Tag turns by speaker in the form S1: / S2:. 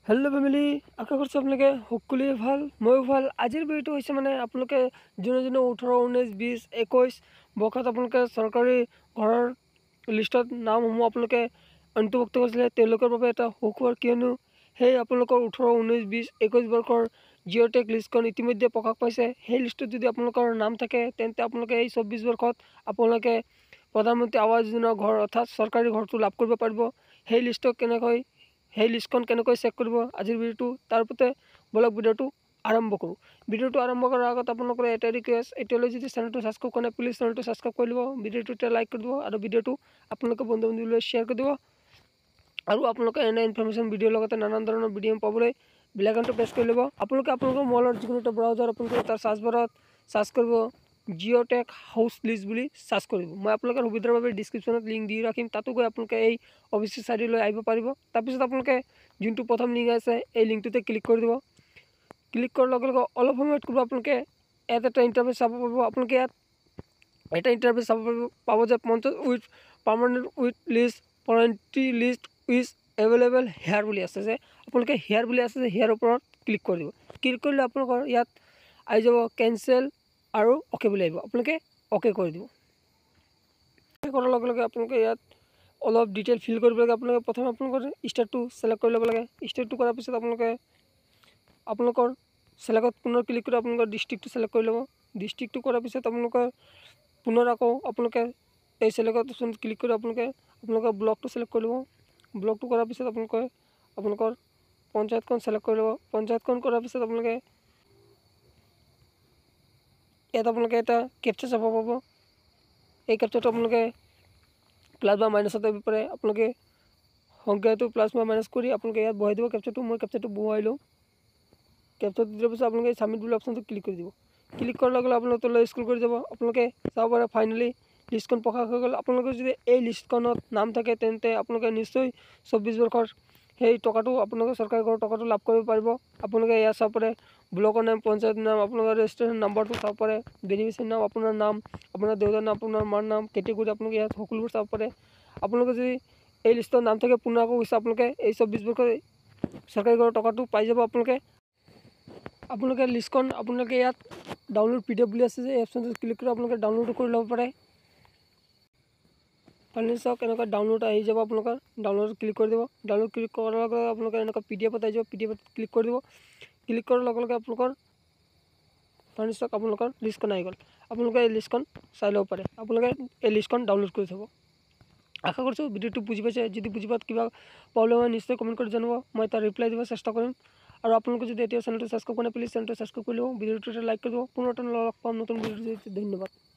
S1: Hello family आशा कर आपलोके सकलोৱে ভাল ময়ো ভাল। আজিৰ ভিডিঅ'টো হৈছে মানে আপোনালোকে যোনে 18, 19, 20, 21 বয়সত আপোনালোকে চৰকাৰী ঘৰৰ লিষ্টত নামসমূহ আপোনালোকে অন্তৰ্ভুক্ত কৰিছিলে তেওঁলোকৰ বাবে এটা সুখবৰ, কিয়নো সেই আপোনালোকৰ 18, 19, 20, 21 বৰ্ষৰ জিঅ'টেক লিষ্টখন ইতিমধ্যে প্ৰকাশ পাইছে। সেই লিষ্টত যদি আপোনালোকৰ নাম থাকে তেন্তে আপোনালোকে এই 24 বৰ্ষত আপোনালোকে প্ৰধানমন্ত্ৰী আৱাস যোজনাৰ ঘৰ অৰ্থাৎ চৰকাৰী ঘৰটো লাভ কৰিব পাৰিব। সেই লিষ্টক সেই লিষ্টখন কেনেকৈ চেক কৰিব আজিৰ ভিডিঅ'টো তাৰ ওপৰতে বলক ভিডিঅ'টো আৰম্ভ কৰোঁ। ভিডিঅ'টো আৰম্ভ কৰাৰ আগত আপোনালোকৰ এটা ৰিকুৱেষ্ট, এতিয়ালৈ যদি চেনেলটো ছাবস্ক্ৰাইব কৰা নাই প্লিজ চেনেলটো ছাবস্ক্ৰাইব কৰি দিব, ভিডিঅ'টো এটা লাইক কৰি দিব আৰু ভিডিঅ'টো আপোনালোকে বন্ধু বান্ধৱীলৈ শ্বেয়াৰ কৰি দিব। আৰু আপোনালোকে এনে ইনফৰমেশ্যন ভিডিঅ'ৰ লগতে নানান ধৰণৰ ভিডিঅ' পাবলৈ বেল আইকনটো প্ৰেছ কৰি ল'ব। আপোনালোকে আপোনালোকৰ মোবাইলৰ যিকোনো এটা ব্ৰাউজাৰ ওপেন কৰি তাৰ চাৰ্চ বাৰত চাৰ্চ কৰিব জিঅ'টেক হাউচ লিষ্ট বুলি চাৰ্চ কৰিব। মই আপোনালোকৰ সুবিধাৰ বাবে ডিছক্ৰিপশ্যনত লিংক দি ৰাখিম, তাতো গৈ আপোনালোকে এই অফিচিয়েল চাইটলৈ আহিব পাৰিব। তাৰপিছত আপোনালোকে যোনটো প্ৰথম লিংক আছে এই লিংকটোতে ক্লিক কৰি দিব। ক্লিক কৰাৰ লগে লগে অলপ সময় ৱেইট কৰিব। আপোনালোকে ইয়াত এটা ইণ্টাৰফেচ চাব পাৰিব। আপোনালোকে ইয়াত এটা ইণ্টাৰফেচ চাব পাব যে panchayat with permanent with list পইণ্টি লিষ্ট উইথ এভেইলেবল হেয়াৰ বুলি আছে, যে আপোনালোকে হেয়াৰ বুলি আছে যে হেয়াৰ ওপৰত ক্লিক কৰি দিব। ক্লিক কৰিলে আপোনালোকৰ ইয়াত আহি যাব কেনচেল আৰু অ'কে বুলি আহিব, আপোনালোকে অ'কে কৰি দিব। অ'কে কৰাৰ লগে লগে আপোনালোকে ইয়াত অলপ ডিটেইল ফিল কৰিব লাগে। আপোনালোকে প্ৰথমে আপোনালোকৰ ষ্টেটটো চিলেক্ট কৰি ল'ব লাগে। ষ্টেটটো কৰাৰ পিছত আপোনালোকৰ চিলেক্টত পুনৰ ক্লিক কৰি আপোনালোকৰ ডিষ্ট্ৰিক্টটো চিলেক্ট কৰি ল'ব। ডিষ্ট্ৰিক্টটো কৰাৰ পিছত পুনৰ আকৌ আপোনালোকে এই চিলেক্টত অপশ্যন ক্লিক কৰি আপোনালোকৰ ব্লকটো চিলেক্ট কৰি ল'ব। ব্লকটো কৰাৰ পিছত আপোনালোকৰ পঞ্চায়তখন চিলেক্ট কৰি ল'ব। পঞ্চায়তখন কৰাৰ পিছত ইয়াত এটা কেপচা চাব পাব। এই কেপচাটো আপোনালোকে প্লাছ বা মাইনাছত আহিব পাৰে। আপোনালোকে সংখ্যাটো প্লাছ বা মাইনাছ কৰি আপোনালোকে ইয়াত বহাই দিব কেপচাটো। মই কেপচাটো বহুৱাই লওঁ। কেপচাটো দিয়াৰ পিছত আপোনালোকে ছাবমিট বুলি অপশ্যনটো ক্লিক কৰি দিব। ক্লিক কৰাৰ লগে লগে আপোনালোকে তললৈ স্ক্ৰল কৰি যাব। আপোনালোকে চাব পাৰে ফাইনেলি লিষ্টখন প্ৰকাশ হৈ গ'ল। আপোনালোকৰ যদি এই লিষ্টখনত নাম থাকে তেন্তে আপোনালোকে নিশ্চয় 24 বৰ্ষৰ সেই টকাটো আপোনালোকে চৰকাৰী ঘৰৰ টকাটো লাভ কৰিব পাৰিব। আপোনালোকে ইয়াত চাব পাৰে ব্লকৰ নাম, পঞ্চায়তৰ নাম, আপোনালোকৰ ৰেজিষ্ট্ৰেশ্যন নাম্বাৰটো চাব পাৰে, বেনিফিচিয়াৰী নাম, আপোনাৰ নাম, আপোনাৰ দেউতাৰ নাম, আপোনাৰ মাৰ নাম, কেটেগৰী আপোনালোকে ইয়াত সকলোবোৰ চাব পাৰে। আপোনালোকে যদি এই লিষ্টৰ নাম থাকে পুনৰ আকৌ কৈছে আপোনালোকে এই 24 বৰ্ষৰ চৰকাৰী ঘৰৰ টকাটো পাই যাব। আপোনালোকে লিষ্টখন ইয়াত ডাউনলোড PDF বুলি আছে যে এই অপশ্যনটোত ক্লিক কৰি আপোনালোকে ডাউনলোড কৰি ল'ব পাৰে। ফাইনেলি চাওক এনেকুৱা ডাউনলোড আহি যাব। আপোনালোকৰ ডাউনলোড ক্লিক কৰি দিব। ডাউনলোড ক্লিক কৰাৰ লগে লগে আপোনালোকে এনেকুৱা PDF আহি যাব। PDF ক্লিক কৰি দিব। ক্লিক কৰাৰ লগে লগে ফাইনেলি চাওক আপোনালোকৰ লিষ্টখন আহি গ'ল। আপোনালোকে এই লিষ্টখন চাই ল'ব পাৰে। আপোনালোকে এই লিষ্টখন ডাউনলোড কৰি থ'ব। আশা কৰিছোঁ ভিডিঅ'টো বুজি পাইছে। যদি বুজি পোৱাত কিবা প্ৰব্লেম হয় নিশ্চয় কমেণ্ট কৰি জনাব, মই তাৰ ৰিপ্লাই দিব চেষ্টা কৰিম। আৰু আপোনালোকে যদি এতিয়া চেনেলটো ছাবস্ক্ৰাইব কৰা নাই প্লিজ চেনেলটো ছাবস্ক্ৰাইব কৰি ল'ব, ভিডিঅ'টো লাইক কৰি দিব। পুনৰ লগ পাম নতুন ভিডিঅ'টো। ধন্যবাদ।